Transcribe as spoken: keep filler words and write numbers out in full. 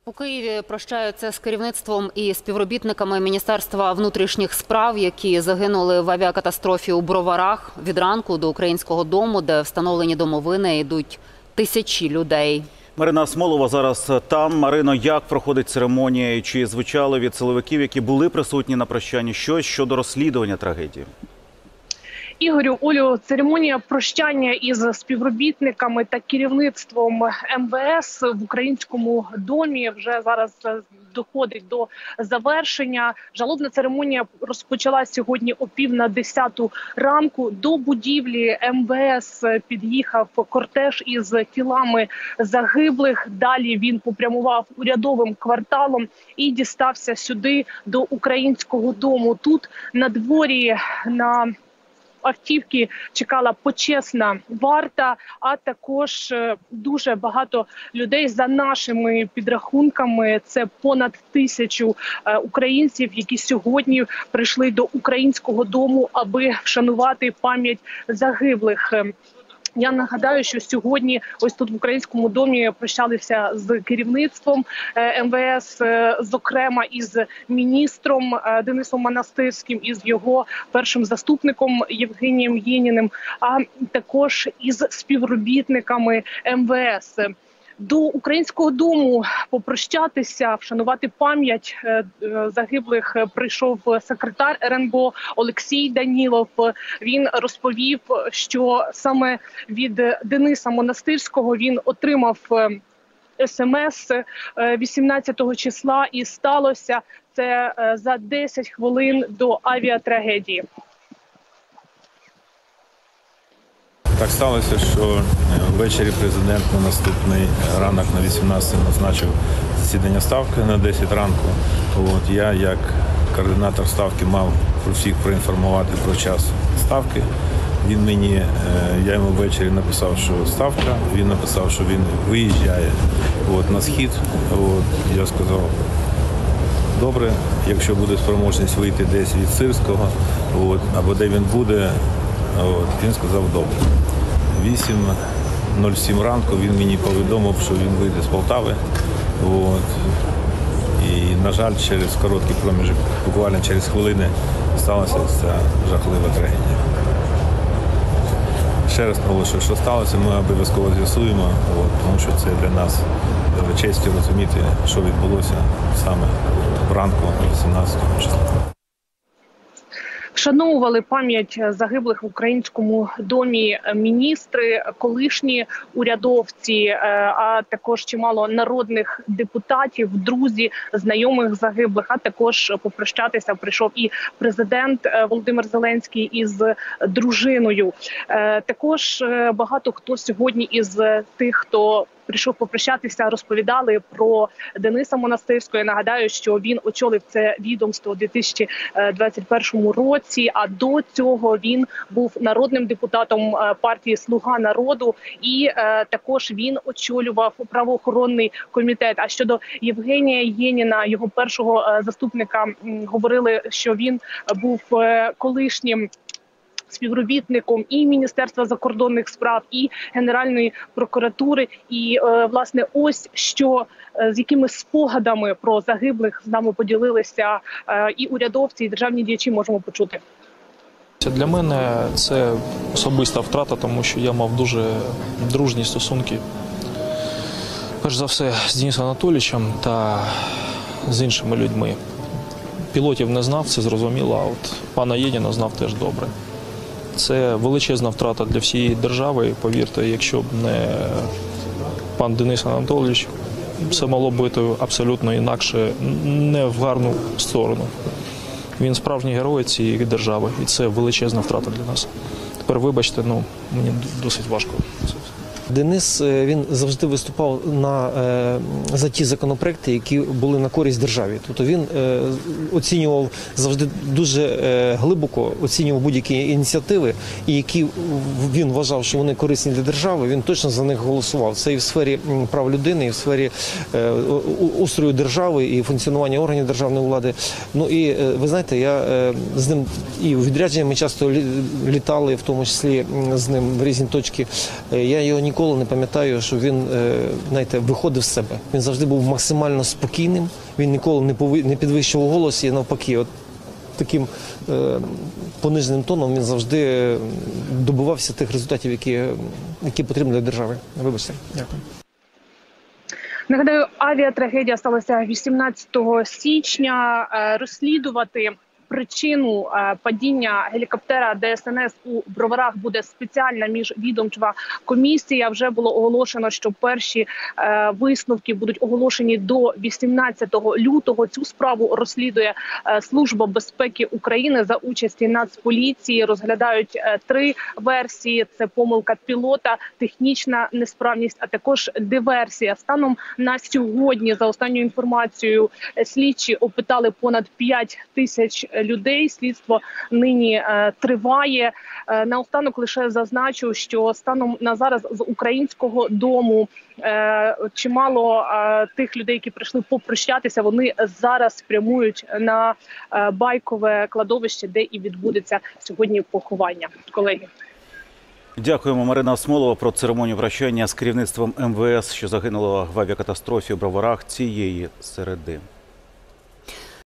У Києві прощаються з керівництвом і співробітниками Міністерства внутрішніх справ, які загинули в авіакатастрофі у Броварах. Від ранку до Українського дому, де встановлені домовини, йдуть тисячі людей. Марина Смолова зараз там. Марино, як проходить церемонія і чи звучало від силовиків, які були присутні на прощанні, щось щодо розслідування трагедії? Ігорю, Олю, церемонія прощання із співробітниками та керівництвом ем ве ес в Українському домі вже зараз доходить до завершення. Жалобна церемонія розпочалась сьогодні о пів на десяту ранку. До будівлі ем ве ес під'їхав кортеж із тілами загиблих. Далі він попрямував урядовим кварталом і дістався сюди, до Українського дому. Тут на дворі на автівки чекала почесна варта, а також дуже багато людей. За нашими підрахунками, це понад тисячу українців, які сьогодні прийшли до Українського дому, аби вшанувати пам'ять загиблих. Я нагадаю, що сьогодні ось тут в Українському домі прощалися з керівництвом ем ве ес, зокрема із міністром Денисом Монастирським, із його першим заступником Євгенієм Єніним, а також із співробітниками ем ве ес. До Українського дому попрощатися, вшанувати пам'ять загиблих прийшов секретар ер ен бе о Олексій Данілов. Він розповів, що саме від Дениса Монастирського він отримав ес ем ес вісімнадцятого числа, і сталося це за десять хвилин до авіатрагедії. Так сталося, що ввечері президент на наступний ранок на вісімнадцяту назначив засідання Ставки на десять ранку. От я, як координатор Ставки, мав про всіх проінформувати про час Ставки. Він мені, я йому ввечері написав, що Ставка, він написав, що він виїжджає от, на схід. От, я сказав, добре, якщо буде спроможність вийти десь від Сирського, от, або де він буде, от, він сказав, добре. вісім нуль сім ранку він мені повідомив, що він вийде з Полтави. От. І, на жаль, через короткий проміжок, буквально через хвилини, сталася ця жахлива трагедія. Ще раз наголошую, що сталося, ми обов'язково з'ясуємо, тому що це для нас честю розуміти, що відбулося саме вранку вісімнадцятого числа. Вшановували пам'ять загиблих в Українському домі міністри, колишні урядовці, а також чимало народних депутатів, друзі, знайомих загиблих, а також попрощатися прийшов і президент Володимир Зеленський із дружиною. Також багато хто сьогодні із тих, хто прийшов попрощатися, розповідали про Дениса Монастирського. Я нагадаю, що він очолив це відомство у дві тисячі двадцять першому році, а до цього він був народним депутатом партії «Слуга народу», і е, також він очолював правоохоронний комітет. А щодо Євгенія Єніна, його першого е, заступника, м, говорили, що він був е, колишнім співробітником і Міністерства закордонних справ, і Генеральної прокуратури. І, е, власне, ось що, е, з якими спогадами про загиблих з нами поділилися е, і урядовці, і державні діячі, можемо почути. Для мене це особиста втрата, тому що я мав дуже дружні стосунки, перш за все, з Денисом Анатолійовичем та з іншими людьми. Пілотів не знав, це зрозуміло, а от пана Єніна знав теж добре. Це величезна втрата для всієї держави. Повірте, якщо б не пан Денис Анатолійович, все могло б бути абсолютно інакше, не в гарну сторону. Він справжній герой цієї держави, і це величезна втрата для нас. Тепер, вибачте, ну, мені досить важко. Денис, він завжди виступав на, за ті законопроекти, які були на користь державі. Тобто він оцінював завжди дуже глибоко, оцінював будь-які ініціативи, і які він вважав, що вони корисні для держави, він точно за них голосував. Це і в сфері прав людини, і в сфері устрою держави, і функціонування органів державної влади. Ну і ви знаєте, я з ним і в відрядження ми часто літали, в тому числі з ним в різні точки. Я його ніколи ніколи не пам'ятаю, що він, е, знаєте, виходив з себе. Він завжди був максимально спокійним, він ніколи не, пови... не підвищував голос і навпаки, от таким е, пониженим тоном він завжди добивався тих результатів, які, які потрібні для держави. Вибачте. Дякую. Нагадаю, авіатрагедія сталася вісімнадцятого січня. Е, Розслідувати причину е, падіння гелікоптера Де Ес Ен Ес у Броварах буде спеціальна міжвідомча комісія. Вже було оголошено, що перші е, висновки будуть оголошені до вісімнадцятого лютого. Цю справу розслідує е, Служба безпеки України за участі Нацполіції. Розглядають е, три версії: це помилка пілота, технічна несправність, а також диверсія. Станом на сьогодні, за останньою інформацією, слідчі опитали понад п'ять тисяч людей. Слідство нині е, триває. Е, наостанок лише зазначу, що станом на зараз з Українського дому е, чимало е, тих людей, які прийшли попрощатися, вони зараз прямують на е, Байкове кладовище, де і відбудеться сьогодні поховання. Колеги. Дякуємо, Марина Осмолова, про церемонію прощання з керівництвом Ем Ве Ес, що загинуло в авіакатастрофі у Броварах цієї середи.